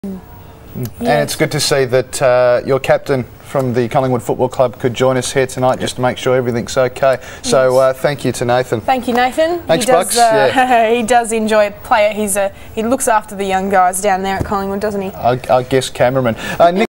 And it's good to see that your captain from the Collingwood Football Club could join us here tonight just to make sure everything's okay. So thank you to Nathan. Thank you, Nathan. Thanks, Bucks. He does enjoy play. He looks after the young guys down there at Collingwood, doesn't he? I guess cameraman. Nick